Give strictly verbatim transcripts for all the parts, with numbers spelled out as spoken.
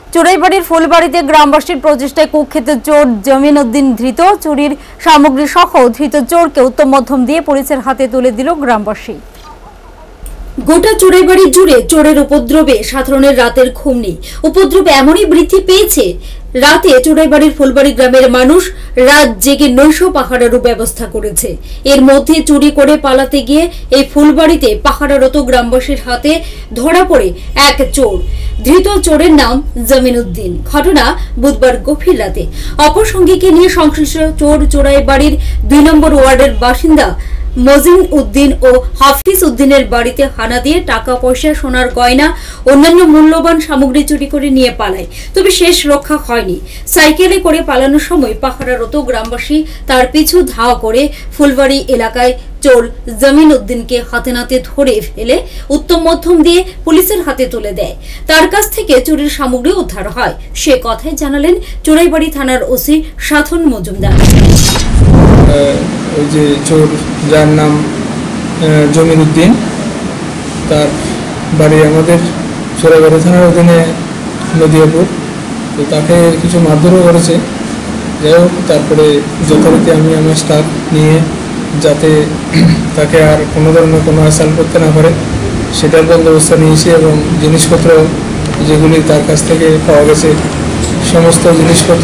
চোরাইবাড়ির ফুলবাড়িতে গ্রামবাসীর প্রচেষ্টায় কুখ্যাত চোর জমিন উদ্দিন ধৃত। চুরির সামগ্রী সহ ধৃত চোরকে উত্তম মধ্যম দিয়ে পুলিশের হাতে তুলে দিল গ্রামবাসী। গোটা চোরাইবাড়ি জুড়ে চোরের উপদ্রবে সাধারণের রাতের ঘুম নেই। উপদ্রব এমনই বৃদ্ধি পেয়েছে, রাতে চোরাইবাড়ির ফুলবাড়ি গ্রামের মানুষ রাত জেগে নৈশ পাহারারও ব্যবস্থা করেছে। এর মধ্যে চুরি করে পালাতে গিয়ে এই ফুলবাড়িতে পাহারারত গ্রামবাসীর হাতে ধরা পড়ে এক চোর। ধৃত চোরের নাম জমিন উদ্দিন। ঘটনা বুধবার গভীর রাতে অপর সঙ্গীকে নিয়ে সংশ্লিষ্ট চোর চোরাইবাড়ির দুই নম্বর ওয়ার্ডের বাসিন্দা মজিন উদ্দিন ও হাফিজ উদ্দিনের বাড়িতে হানা দিয়ে টাকা পয়সা, সোনার গয়না, অন্যান্য মূল্যবান সামগ্রী চুরি করে নিয়ে পালায়। তবে শেষ রক্ষা হয়নি। সাইকেলে করে পালানোর সময় পাহারারত গ্রামবাসী তার পিছু ধাওয়া করে ফুলবাড়ি এলাকায় চোর জমিন উদ্দিনকে হাতে নাতে ধরে ফেলে উত্তম মধ্যম দিয়ে পুলিশের হাতে তুলে দেয়। তার কাছ থেকে চুরির সামগ্রী উদ্ধার হয়। সে কথাই জানালেন চোরাইবাড়ি থানার ওসি সাধন মজুমদার। ওই যে চোর, যার নাম জমিন উদ্দিন, তার বাড়ি আমাদের চোরাইবাড়ি থানার অধীনে নদিয়াপুর। তো তাকে কিছু মারধরও করেছে। যাই হোক, তারপরে যথারীতি আমি আমার স্টাফ নিয়ে যাতে তাকে আর কোনো ধরনের কোনো অ্যাসাল্ট করতে না পারে সেটার বন্দোবস্ত নিয়েছি, এবং জিনিসপত্র যেগুলি তার কাছ থেকে পাওয়া গেছে সমস্ত জিনিসপত্র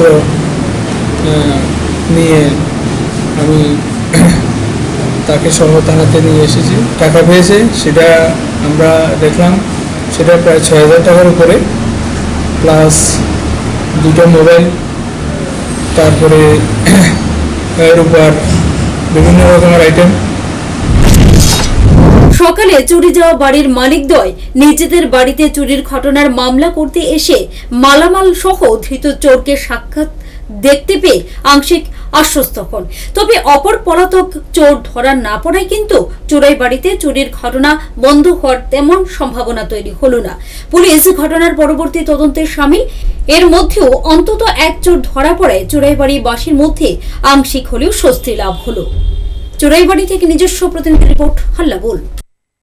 নিয়ে আমি তাকে সহ থানাতে নিয়ে এসেছি। টাকা পেয়েছে সেটা আমরা দেখলাম, সেটা প্রায় ছয় হাজার টাকার উপরে, প্লাস দুটো মোবাইল, তারপরে এর উপর বিভিন্ন রকমের আইটেম। সকালে চুরি যাওয়া বাড়ির মালিকদ্বয় নিজেদের বাড়িতে চুরির ঘটনার মামলা করতে এসে মালামাল সহ ধৃত চোরকে সাক্ষাৎ দেখতে পেয়ে আংশিক আশ্বস্ত হন। তবে অপর পলাতক চোর ধরা না পড়ায় কিন্তু চোরাইবাড়িতে চুরির ঘটনা বন্ধ হওয়ার তেমন সম্ভাবনা তৈরি হলো না। পুলিশ ঘটনার পরবর্তী তদন্তে সামিল। এর মধ্যেও অন্তত এক চোর ধরা পড়ায় চোরাইবাড়ি বাসীর মধ্যে আংশিক হলেও স্বস্তি লাভ হলো। চোরাইবাড়ি থেকে নিজস্ব প্রতিনিধি রিপোর্ট, হাল্লা বল।